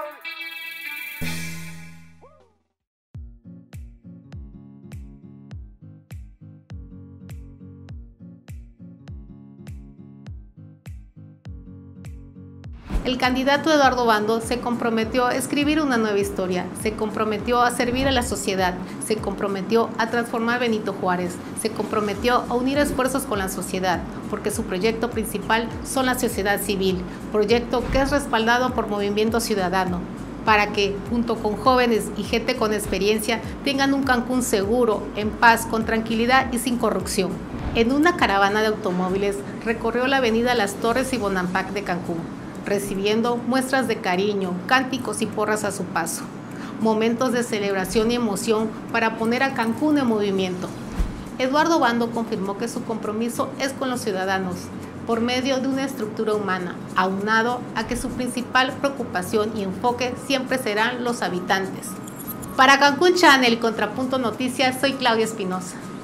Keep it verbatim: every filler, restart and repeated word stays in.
El candidato Eduardo Bando se comprometió a escribir una nueva historia, se comprometió a servir a la sociedad, se comprometió a transformar Benito Juárez, se comprometió a unir esfuerzos con la sociedad, porque su proyecto principal son la sociedad civil, proyecto que es respaldado por Movimiento Ciudadano, para que, junto con jóvenes y gente con experiencia, tengan un Cancún seguro, en paz, con tranquilidad y sin corrupción. En una caravana de automóviles recorrió la avenida Las Torres y Bonampak de Cancún, recibiendo muestras de cariño, cánticos y porras a su paso. Momentos de celebración y emoción para poner a Cancún en movimiento. Eduardo Bando confirmó que su compromiso es con los ciudadanos, por medio de una estructura humana, aunado a que su principal preocupación y enfoque siempre serán los habitantes. Para Cancún Channel y Contrapunto Noticias, soy Claudia Espinosa.